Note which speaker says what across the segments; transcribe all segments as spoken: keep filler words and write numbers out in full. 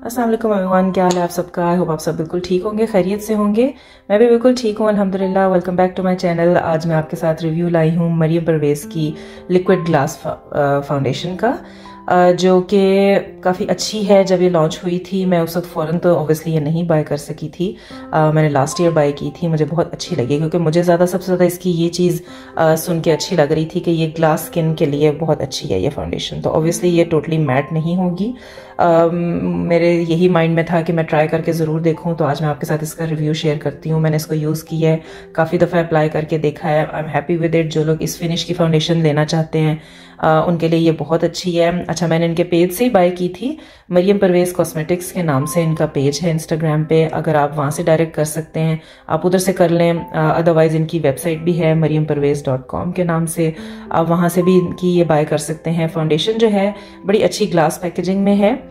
Speaker 1: अस्सलाम वालेकुम एवरीवन, क्या हाल है आप सबका। आई होप आप सब बिल्कुल ठीक होंगे, खैरियत से होंगे। मैं भी बिल्कुल ठीक हूँ अल्हम्दुलिल्लाह। Welcome back to my channel. आज मैं आपके साथ रिव्यू लाई हूँ मरियम परवेज़ की लिक्विड ग्लास फाउंडेशन का, जो कि काफ़ी अच्छी है। जब ये लॉन्च हुई थी मैं उस वक्त फ़ौरन तो ऑब्वियसली ये नहीं बाय कर सकी थी। uh, मैंने लास्ट ईयर बाय की थी। मुझे बहुत अच्छी लगी क्योंकि मुझे ज़्यादा सबसे ज़्यादा इसकी ये चीज़ uh, सुन के अच्छी लग रही थी कि ये ग्लास स्किन के लिए बहुत अच्छी है ये फाउंडेशन। तो ऑब्वियसली ये टोटली मैट नहीं होगी। uh, मेरे यही माइंड में था कि मैं ट्राई करके ज़रूर देखूँ, तो आज मैं आपके साथ इसका रिव्यू शेयर करती हूँ। मैंने इसको यूज़ किया है, काफ़ी दफ़ा अप्लाई करके देखा है। I am happy with it. जो लोग इस फिनिश की फाउंडेशन लेना चाहते हैं Uh, उनके लिए ये बहुत अच्छी है। अच्छा, मैंने इनके पेज से ही बाय की थी। मरियम परवेज़ कॉस्मेटिक्स के नाम से इनका पेज है इंस्टाग्राम पे। अगर आप वहाँ से डायरेक्ट कर सकते हैं आप उधर से कर लें। अदरवाइज uh, इनकी वेबसाइट भी है मरियम परवेज़ डॉट कॉम के नाम से, आप वहाँ से भी इनकी ये बाय कर सकते हैं। फाउंडेशन जो है बड़ी अच्छी ग्लास पैकेजिंग में है।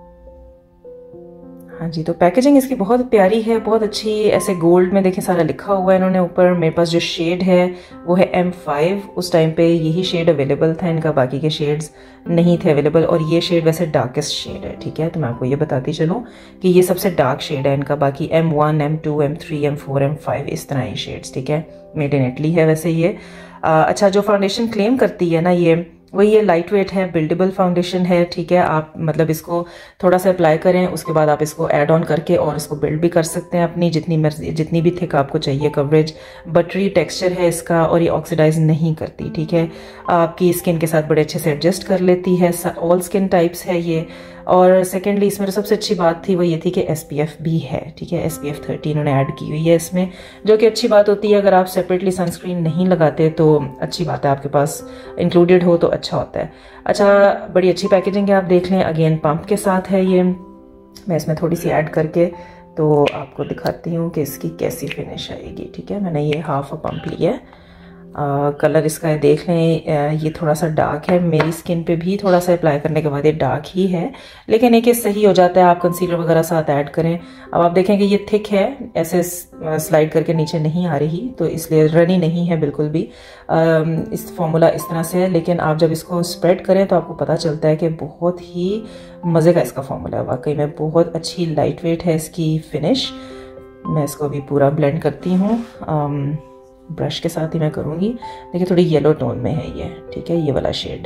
Speaker 1: हाँ जी, तो पैकेजिंग इसकी बहुत प्यारी है, बहुत अच्छी। ऐसे गोल्ड में देखें सारा लिखा हुआ है इन्होंने ऊपर। मेरे पास जो शेड है वो है एम फाइव। उस टाइम पे यही शेड अवेलेबल था इनका, बाकी के शेड्स नहीं थे अवेलेबल। और ये शेड वैसे डार्केस्ट शेड है, ठीक है। तो मैं आपको ये बताती चलूँ कि ये सबसे डार्क शेड है इनका। बाकी M one, M two, M three, M four, M five इस तरह ये शेड्स, ठीक है। मेड इन इटली है वैसे ये। आ, अच्छा, जो फाउंडेशन क्लेम करती है ना ये वो ये लाइट वेट है, बिल्डेबल फाउंडेशन है, ठीक है। आप मतलब इसको थोड़ा सा अप्लाई करें, उसके बाद आप इसको ऐड ऑन करके और इसको बिल्ड भी कर सकते हैं अपनी जितनी मर्जी, जितनी भी थिक आपको चाहिए कवरेज। बटरी टेक्सचर है इसका और ये ऑक्सीडाइज नहीं करती, ठीक है। आपकी स्किन के साथ बड़े अच्छे से एडजस्ट कर लेती है। ऑल स्किन टाइप्स है ये। और सेकेंडली इसमें जो सबसे अच्छी बात थी वो ये थी कि एस पी एफ भी है, ठीक है। एस पी एफ थर्टी इन्होंने ऐड की हुई है इसमें, जो कि अच्छी बात होती है। अगर आप सेपरेटली सनस्क्रीन नहीं लगाते तो अच्छी बात है, आपके पास इंक्लूडेड हो तो अच्छा होता है। अच्छा, बड़ी अच्छी पैकेजिंग है, आप देख लें। अगेन पंप के साथ है ये। मैं इसमें थोड़ी सी ऐड करके तो आपको दिखाती हूँ कि इसकी कैसी फिनिश आएगी, ठीक है। मैंने ये हाफ अ पंप लिया है। कलर इसका है, देख लें। ये थोड़ा सा डार्क है, मेरी स्किन पे भी थोड़ा सा अप्लाई करने के बाद ये डार्क ही है, लेकिन एक सही हो जाता है। आप कंसीलर वगैरह साथ ऐड करें। अब आप देखें कि ये थिक है, ऐसे स्लाइड करके नीचे नहीं आ रही, तो इसलिए रनी नहीं है बिल्कुल भी। इस फॉर्मूला इस तरह से है, लेकिन आप जब इसको स्प्रेड करें तो आपको पता चलता है कि बहुत ही मज़े का इसका फॉर्मूला है। वाकई में बहुत अच्छी लाइट वेट है इसकी फिनिश। मैं इसको अभी पूरा ब्लेंड करती हूँ, ब्रश के साथ ही मैं करूँगी। देखिए थोड़ी येलो टोन में है ये, ठीक है। ये वाला शेड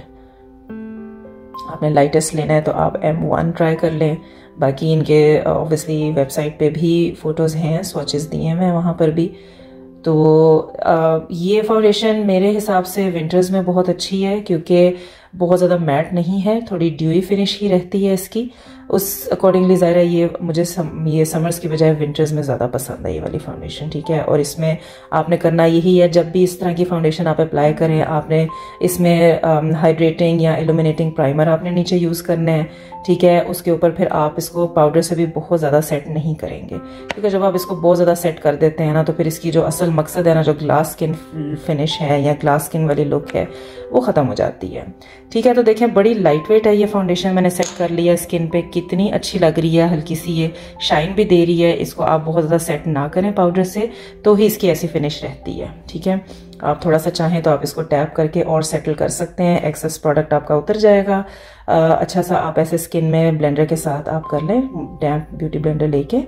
Speaker 1: आपने लाइटेस्ट लेना है तो आप एम वन ट्राई कर लें। बाकी इनके ऑब्वियसली वेबसाइट पे भी फ़ोटोज़ हैं, स्वॉचेस दिए हैं मैं वहाँ पर भी। तो आ, ये फाउंडेशन मेरे हिसाब से विंटर्स में बहुत अच्छी है क्योंकि बहुत ज़्यादा मैट नहीं है, थोड़ी ड्यूई फिनिश ही रहती है इसकी। उस अकॉर्डिंगली ज़ाहिर है ये मुझे सम, ये समर्स की बजाय विंटर्स में ज़्यादा पसंद है ये वाली फाउंडेशन, ठीक है। और इसमें आपने करना यही है, जब भी इस तरह की फाउंडेशन आप अप्लाई करें, आपने इसमें हाइड्रेटिंग या इल्यूमिनेटिंग प्राइमर आपने नीचे यूज़ करना है, ठीक है। उसके ऊपर फिर आप इसको पाउडर से भी बहुत ज़्यादा सेट नहीं करेंगे, क्योंकि जब आप इसको बहुत ज़्यादा सेट कर देते हैं ना तो फिर इसकी जो असल मकसद है ना, जो ग्लास स्किन फिनिश है या ग्लास स्किन वाली लुक है, वो ख़त्म हो जाती है, ठीक है। तो देखें बड़ी लाइट वेट है ये फाउंडेशन। मैंने सेट कर लिया स्किन पे, कितनी अच्छी लग रही है, हल्की सी ये शाइन भी दे रही है। इसको आप बहुत ज़्यादा सेट ना करें पाउडर से तो ही इसकी ऐसी फिनिश रहती है, ठीक है। आप थोड़ा सा चाहें तो आप इसको टैप करके और सेटल कर सकते हैं, एक्सेस प्रोडक्ट आपका उतर जाएगा। आ, अच्छा सा आप ऐसे स्किन में ब्लेंडर के साथ आप कर लें, डैम्प ब्यूटी ब्लेंडर लेके।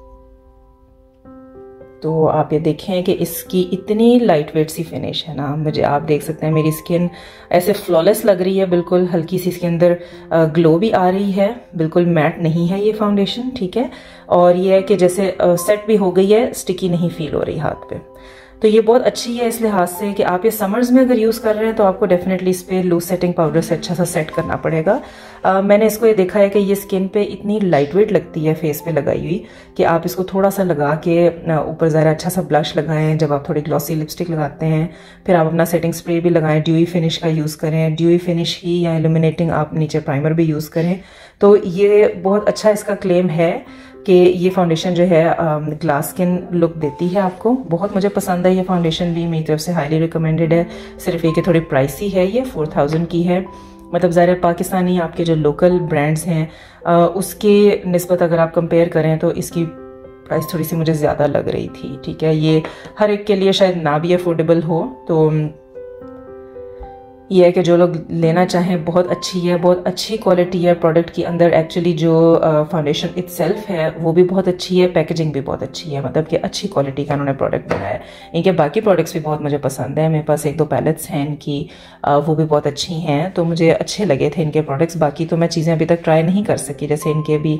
Speaker 1: तो आप ये देखें कि इसकी इतनी लाइट वेट सी फिनिश है ना, मुझे आप देख सकते हैं मेरी स्किन ऐसे फ्लॉलेस लग रही है बिल्कुल। हल्की सी इसके अंदर ग्लो भी आ रही है, बिल्कुल मैट नहीं है ये फाउंडेशन, ठीक है। और ये है कि जैसे सेट भी हो गई है, स्टिकी नहीं फील हो रही हाथ पे। तो ये बहुत अच्छी है इस लिहाज से कि आप ये समर्स में अगर यूज़ कर रहे हैं तो आपको डेफिनेटली इस पर लूज सेटिंग पाउडर से अच्छा सा सेट करना पड़ेगा। आ, मैंने इसको ये देखा है कि ये स्किन पे इतनी लाइट वेट लगती है फेस पे लगाई हुई कि आप इसको थोड़ा सा लगा के ऊपर ज़रा अच्छा सा ब्लश लगाएं। जब आप थोड़ी ग्लॉसी लिपस्टिक लगाते हैं फिर आप अपना सेटिंग स्प्रे भी लगाएं, ड्यूई फिनिश का यूज़ करें। ड्यूई फिनिश ही या इल्यूमिनेटिंग आप नीचे प्राइमर भी यूज़ करें। तो ये बहुत अच्छा इसका क्लेम है कि ये फाउंडेशन जो है ग्लास स्किन लुक देती है आपको। बहुत मुझे पसंद है ये फाउंडेशन भी, मेरी तरफ से हाईली रिकमेंडेड है। सिर्फ ये कि थोड़ी प्राइसी है, ये फोर थाउजेंड की है। मतलब ज़ाहिर पाकिस्तानी आपके जो लोकल ब्रांड्स हैं उसके निस्बत अगर आप कंपेयर करें तो इसकी प्राइस थोड़ी सी मुझे ज़्यादा लग रही थी, ठीक है। ये हर एक के लिए शायद ना भी अफोर्डेबल हो, तो ये है कि जो लोग लेना चाहें, बहुत अच्छी है, बहुत अच्छी क्वालिटी है प्रोडक्ट की अंदर। एक्चुअली जो फाउंडेशन इटसेल्फ है वो भी बहुत अच्छी है, पैकेजिंग भी बहुत अच्छी है, मतलब कि अच्छी क्वालिटी का उन्होंने प्रोडक्ट बनाया है। इनके बाकी प्रोडक्ट्स भी बहुत मुझे पसंद है। मेरे पास एक दो पैलेट्स हैं इनकी, वो भी बहुत अच्छी हैं, तो मुझे अच्छे लगे थे इनके प्रोडक्ट्स। बाकी तो मैं चीज़ें अभी तक ट्राई नहीं कर सकी, जैसे इनके भी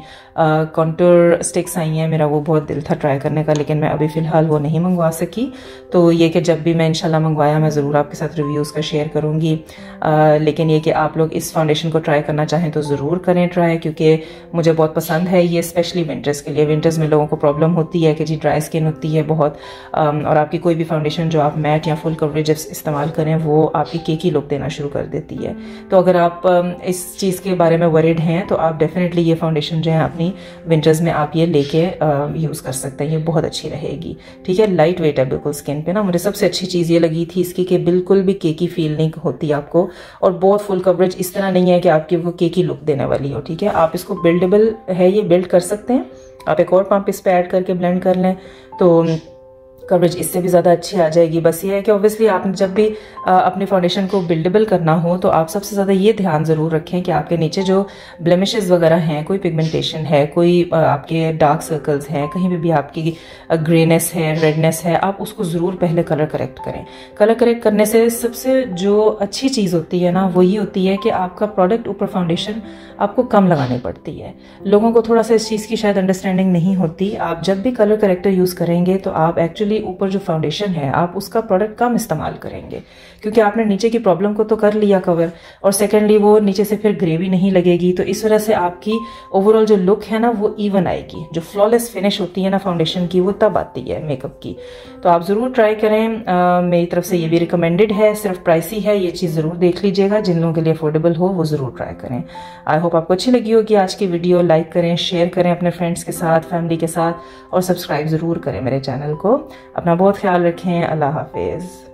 Speaker 1: कॉन्टूर स्टिक्स आई हैं, मेरा वो बहुत दिल था ट्राई करने का, लेकिन मैं अभी फ़िलहाल वो नहीं मंगवा सकी। तो ये कि जब भी मैं इंशाल्लाह मंगवाया मैं ज़रूर आपके साथ रिव्यूज़ का शेयर करूँगी। Uh, लेकिन ये कि आप लोग इस फाउंडेशन को ट्राई करना चाहें तो ज़रूर करें ट्राई, क्योंकि मुझे बहुत पसंद है ये, स्पेशली विंटर्स के लिए। विंटर्स में लोगों को प्रॉब्लम होती है कि जी ड्राई स्किन होती है बहुत, um, और आपकी कोई भी फाउंडेशन जो आप मैट या फुल कवरेज इस्तेमाल करें वो आपकी केकी लुक देना शुरू कर देती है। तो अगर आप um, इस चीज़ के बारे में वरीड हैं तो आप डेफिनेटली ये फाउंडेशन जो है अपनी विंटर्स में आप ये लेके यूज़ कर सकते हैं, ये बहुत अच्छी रहेगी। ठीक है, लाइट वेट है बिल्कुल स्किन पे ना। मुझे सबसे अच्छी चीज़ ये लगी थी इसकी कि बिल्कुल भी केकी फील नहीं होती आपको, और बहुत फुल कवरेज इस तरह नहीं है कि आपकी वो केकी लुक देने वाली हो। ठीक है, आप इसको बिल्डेबल है, ये बिल्ड कर सकते हैं। आप एक और पंप इस पे ऐड करके ब्लेंड कर लें तो कवरेज इससे भी ज़्यादा अच्छी आ जाएगी। बस ये है कि ऑब्वियसली आपने जब भी आ, अपने फाउंडेशन को बिल्डेबल करना हो तो आप सबसे ज़्यादा ये ध्यान ज़रूर रखें कि आपके नीचे जो ब्लेमिशेस वगैरह हैं, कोई पिगमेंटेशन है, कोई आ, आपके डार्क सर्कल्स हैं, कहीं भी भी आपकी ग्रेनेस है, रेडनेस है, आप उसको ज़रूर पहले कलर करेक्ट करें। कलर करेक्ट करने से सबसे जो अच्छी चीज़ होती है ना वो ये होती है कि आपका प्रोडक्ट ऊपर फाउंडेशन आपको कम लगानी पड़ती है। लोगों को थोड़ा सा इस चीज़ की शायद अंडरस्टैंडिंग नहीं होती। आप जब भी कलर करेक्टर यूज़ करेंगे तो आप एक्चुअली ऊपर जो फाउंडेशन है आप उसका प्रोडक्ट कम इस्तेमाल करेंगे, क्योंकि आपने नीचे की प्रॉब्लम को तो कर लिया कवर, और सेकेंडली वो नीचे से फिर ग्रेवी नहीं लगेगी। तो इस वजह से आपकी ओवरऑल जो लुक है ना वो इवन आएगी। जो फ्लॉलेस फिनिश होती है ना फाउंडेशन की वो तब आती है मेकअप की। तो आप ज़रूर ट्राई करें, आ, मेरी तरफ से ये भी रिकमेंडेड है। सिर्फ प्राइसी है, ये चीज़ ज़रूर देख लीजिएगा। जिन लोगों के लिए अफोर्डेबल हो वो ज़रूर ट्राई करें। आई होप आपको अच्छी लगी होगी आज की वीडियो। लाइक करें, शेयर करें अपने फ्रेंड्स के साथ, फैमिली के साथ, और सब्सक्राइब ज़रूर करें मेरे चैनल को। अपना बहुत ख्याल रखें। अल्लाह हाफिज़।